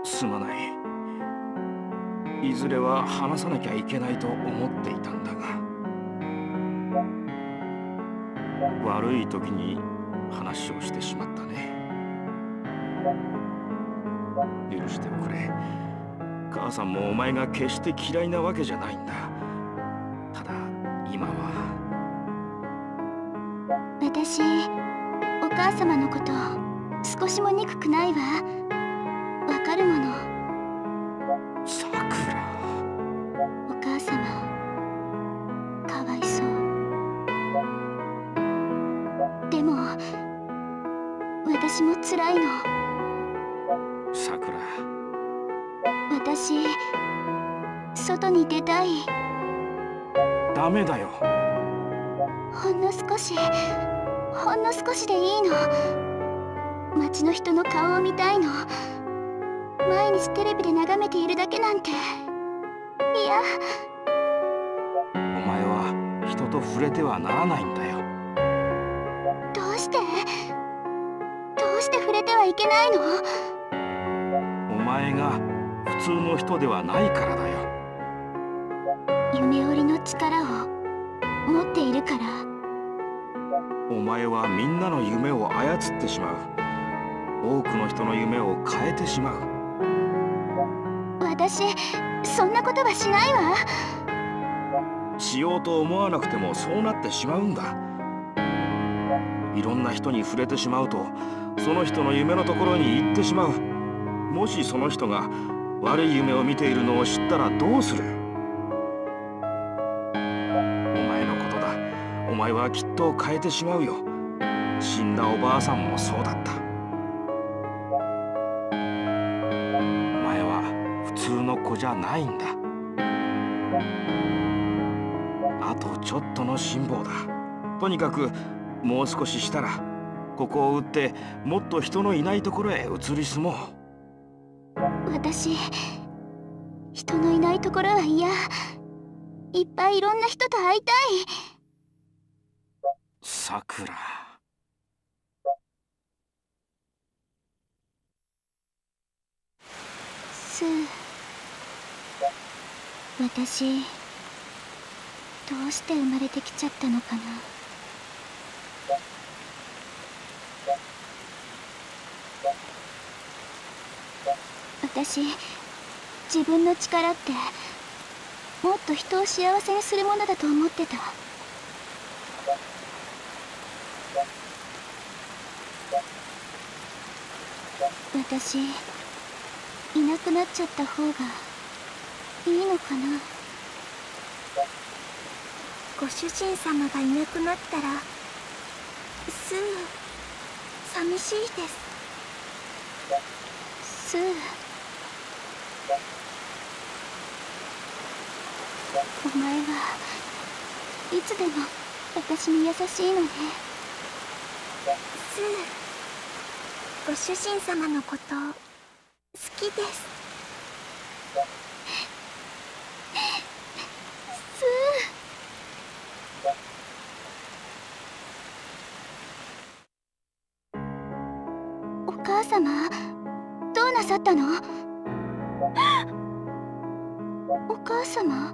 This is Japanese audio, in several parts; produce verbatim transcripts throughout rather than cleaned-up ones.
すまない。いずれは話さなきゃいけないと思っていたんだが、悪い時に話をしてしまったね。許しておくれ。母さんもお前が決して嫌いなわけじゃないんだ。ただ今は私、お母様のこと少しも憎くないわ。わかるもの。 さくら。 お母様かわいそう。でも私も辛いの。 さくら、 私外に出たい。 ダメだよ。 ほんの少しほんの少しでいいの。街の人の顔を見たいの。毎日テレビで眺めているだけなんて。いや、 お前は人と触れてはならないんだよ。 どうしてどうして触れてはいけないの？ お前が普通の人ではないからだよ。 夢織りの力を持っているから。 お前はみんなの夢を操ってしまう。多くの人の夢を変えてしまう。 私、そんなことはしないわ。 しようと思わなくてもそうなってしまうんだ。いろんな人に触れてしまうと、その人の夢のところに行ってしまう。もしその人が悪い夢を見ているのを知ったらどうする？お前のことだ。お前はきっと変えてしまうよ。死んだおばあさんもそうだった。お前は普通の子じゃないんだ。あとちょっとの辛抱だ。とにかくもう少ししたらここを売ってもっと人のいないところへ移り住もう。 私、人のいないところは嫌。いっぱいいろんな人と会いたい。 さくら。 スー、私どうして生まれてきちゃったのかな。私、自分の力ってもっと人を幸せにするものだと思ってた。私、いなくなっちゃった方がいいのかな。ご主人様がいなくなったらスー、寂しいです。スー、お前はいつでも私に優しいのね。スー、ご主人様のこと好きです。スー、お母様、どうなさったの？お母様。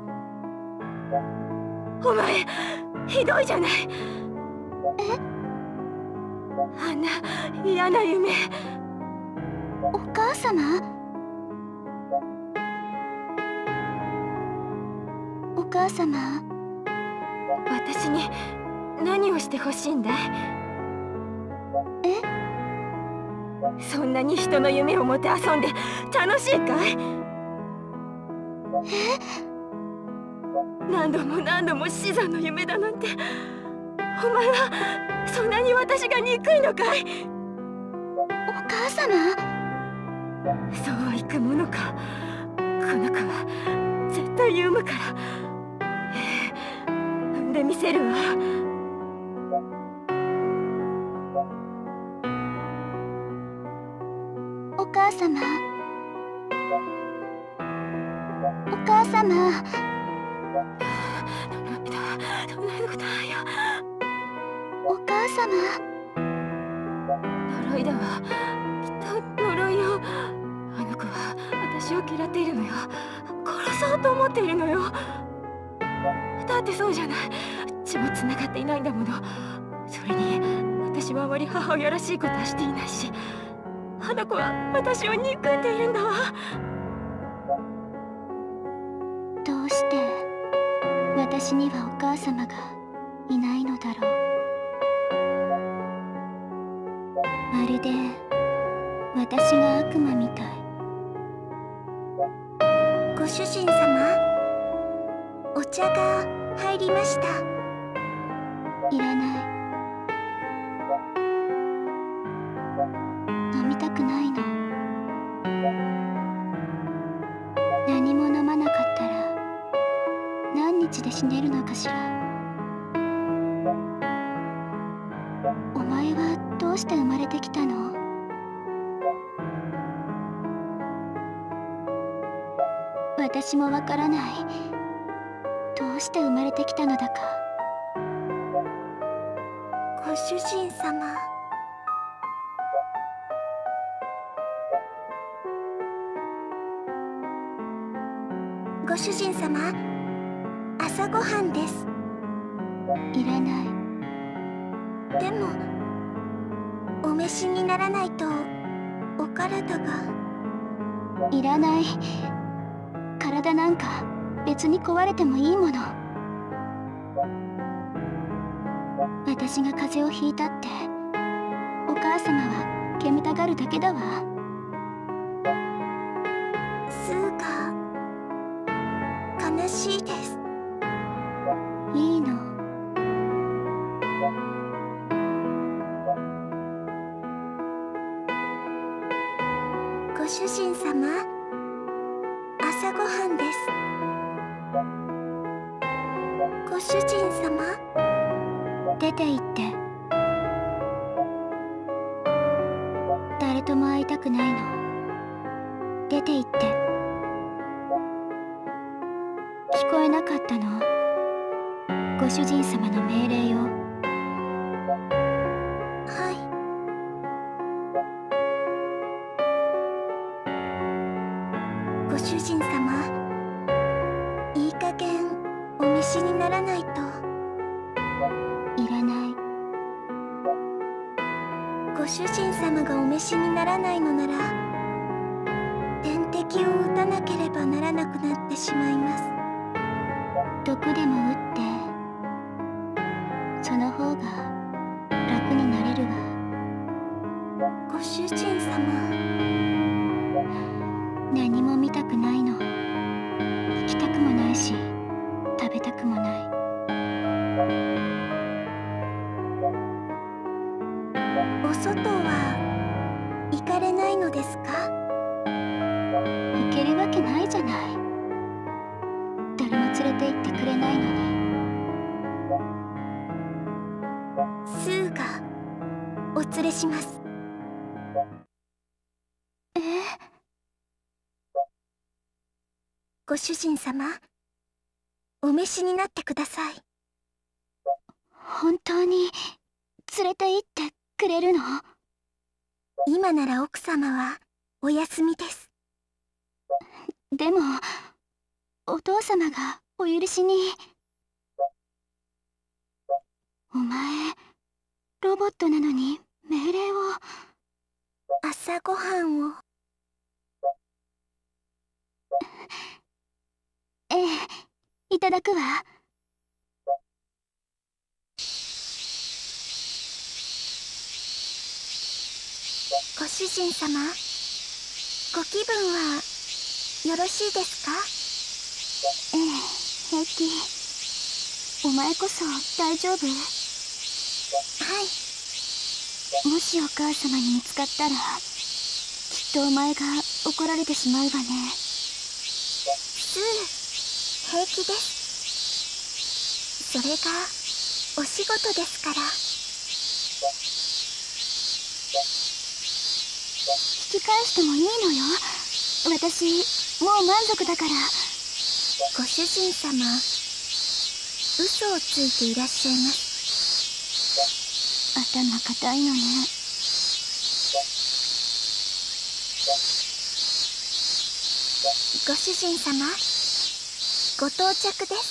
お前、ひどいじゃない。 え？ あんな嫌な夢。 お母様？お母様。 私に何をしてほしいんだい？ え？ そんなに人の夢をもてあそんで楽しいかい？ え？ 何度も何度も死産の夢だなんて。お前はそんなに私が憎いのかい？ お母様。 そうはいくものか。この子は絶対産むから。産んでみせるわ。 お母様。お母様。お母様。 呪いだわ。きっと呪いよ。あの子はを嫌っているのよ。殺そうと思っているのよ。だってそうじゃない。血もつながっていないんだもの。それに私はあまり母親らしいことはしていないし、花子は私を憎んでいるんだわ。 どうして私にはお母様がいないのだろう。まるで私が悪魔みたい。 ご主人様、お茶が入りました。 いらない。飲みたくないの。何も飲まなかったら何日で死ねるのかしら。お前はどうして生まれてきたの？私もわからない。どうして生まれてきたのだか。 ご主人様、ご主人様、朝ごはんです。 いらない。 でもお召しにならないとお体が。 いらない。体なんか別に壊れてもいいもの。私が風邪をひいたってお母様は煙たがるだけだわ。 スーが悲しいです。 いいの。 ご主人様、朝ごはんです。ご主人様、 出て行って。誰とも会いたくないの。出て行って。聞こえなかったの？ご主人様の命令よ。 はい。ご主人様、いい加減お召しにならないと。 いらない。 ご主人様がお召しにならないのなら、点滴を打たなければならなくなってしまいます。 毒でも打って、その方が楽になれるわ。 ご主人様、 何も見たくないの。行きたくもないし食べたくもない。 お外は行かれないのですか？ 行けるわけないじゃない。誰も連れて行ってくれないのに。 スーがお連れします。 え？ ご主人様、お召しになってください。 本当に連れて行ってくれるの？ 今なら奥様はお休みです。 でもお父様がお許しに。お前ロボットなのに命令を。 朝ごはんを。 ええ、いただくわ。 ご主人様、ご気分はよろしいですか？ ええ、平気。お前こそ大丈夫？ はい。 もしお母様に見つかったら、きっとお前が怒られてしまうわね。 スー、平気です。それがお仕事ですから。 引き返してもいいのよ。私もう満足だから。 ご主人様、嘘をついていらっしゃいます。 頭固いのね。 ご主人様、ご到着です。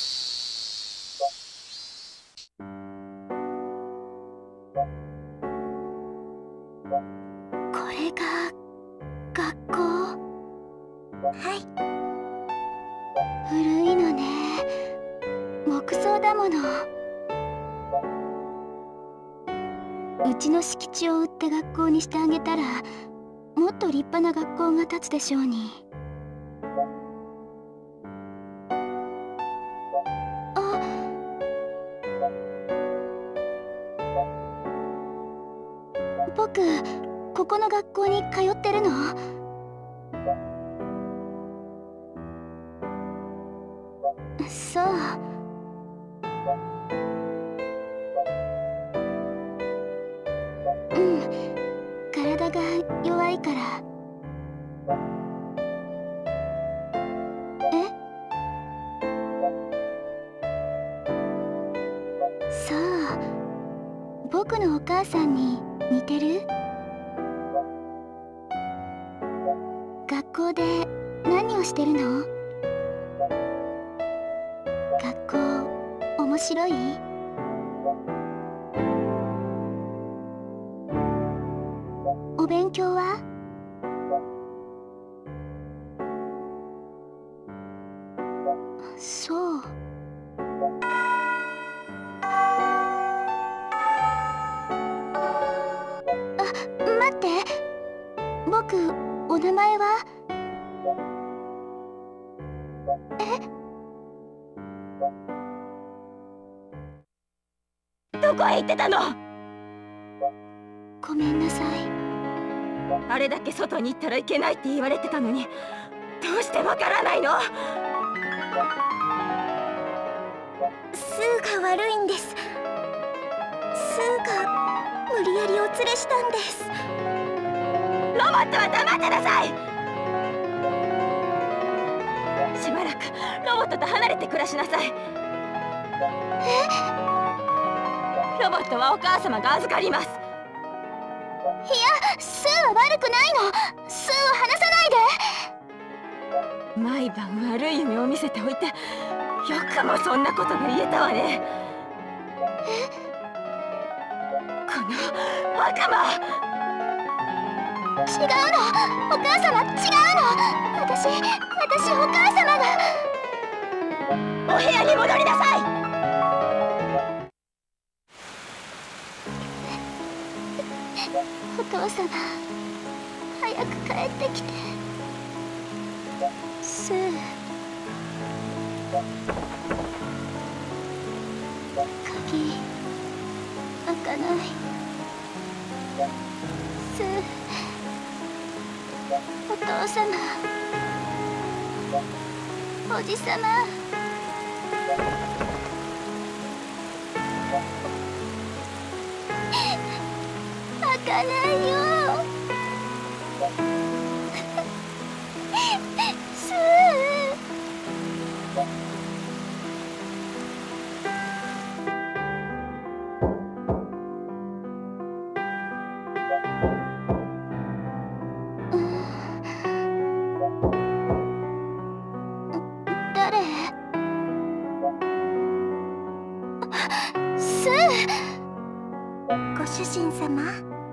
これが学校。 はい。 古いのね。木造だもの。うちの敷地を売って学校にしてあげたら、もっと立派な学校が建つでしょうに。あ、僕ここの学校に通ってるの？そう。うん、体が弱いから。え？そう、僕のお母さんに似てる？学校で何をしてるの？学校面白い？お勉強は？そう。あ、待って。僕、お名前は？え？ どこへ行ってたの？ ごめんなさい。 あれだけ外に行ったらいけないって言われてたのに、どうしてわからないの？ スーが悪いんです。スーが無理やりお連れしたんです。 ロボットは黙ってなさい。しばらくロボットと離れて暮らしなさい。 え？ ロボットはお母様が預かります。 いや、スーは悪くないの。スーを離さないで。 毎晩悪い夢を見せておいて、よくもそんなことが言えたわね。 え？ この悪魔！ 違うの、お母様、違うの。私、私、お母様が。お部屋に戻りなさい。 お父様、早く帰ってきて。スー。鍵開かない。スー。お父様、おじさま。開かないよ。スー。誰？スー。 ご主人様。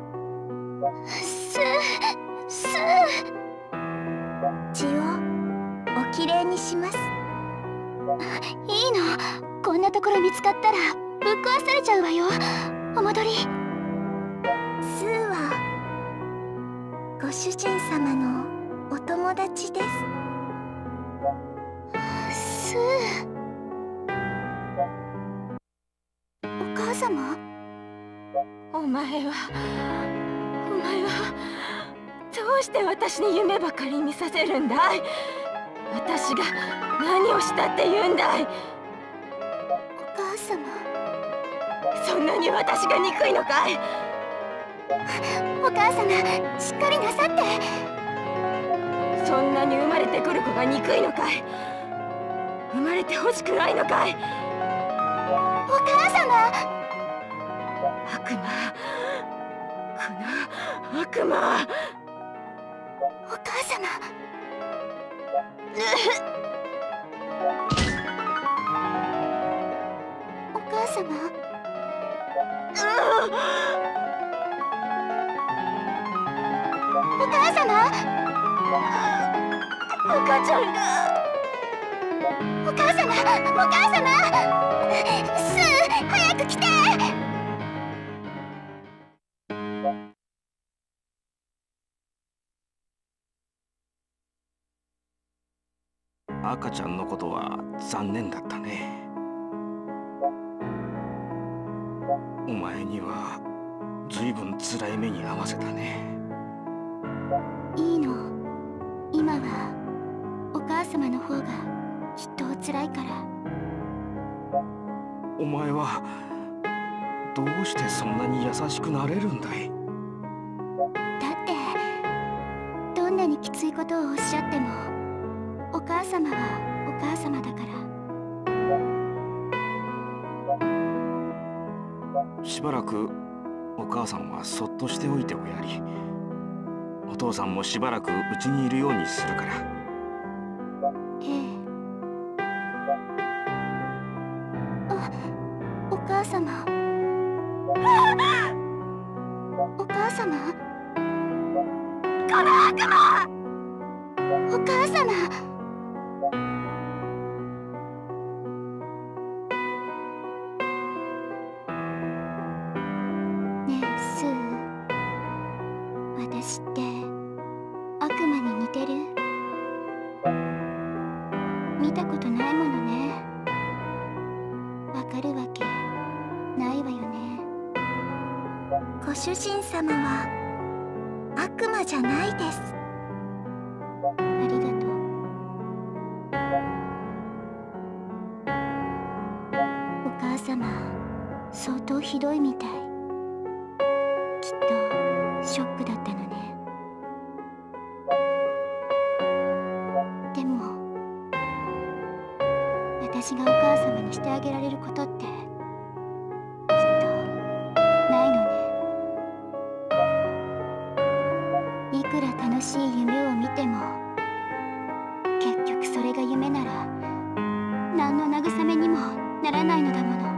スー、スー。 血をおきれいにします。 いいの。こんなところ見つかったらぶっ壊されちゃうわよ。お戻り。 スーはご主人様のお友達です。 スー。お母様？ お前はお前はどうして私に夢ばかり見させるんだい？私が何をしたって言うんだい？ お母様。 そんなに私が憎いのかい？ お母様、しっかりなさって。 そんなに生まれてくる子が憎いのかい？生まれてほしくないのかい？ お母様。 悪魔、この悪魔。 お母様。 お母様、お母様、 赤ちゃんが。 お母様、お母様、スー、早く来て。 赤ちゃんのことは残念だったね。お前には随分辛い目に遭わせたね。 いいの、今はお母様の方がきっとお辛いから。 お前はどうしてそんなに優しくなれるんだい？ だってどんなにきついことをおっしゃってもお母様はお母様だから。 しばらくお母さんはそっとしておいておやり。お父さんもしばらくうちにいるようにするから。 ええ。あ、お母様。お母様。 この悪魔！ お母様。ねえスー、私って悪魔に似てる？見たことないものね。わかるわけないわよね。 ご主人様は悪魔じゃないです。 ありがとう。お母様、相当ひどいみたい。きっとショックだったのね。でも私がお母様にしてあげられることってきっとないのね。いくら楽しい夢を見ても結局それが夢なら何の慰めにもならないのだもの。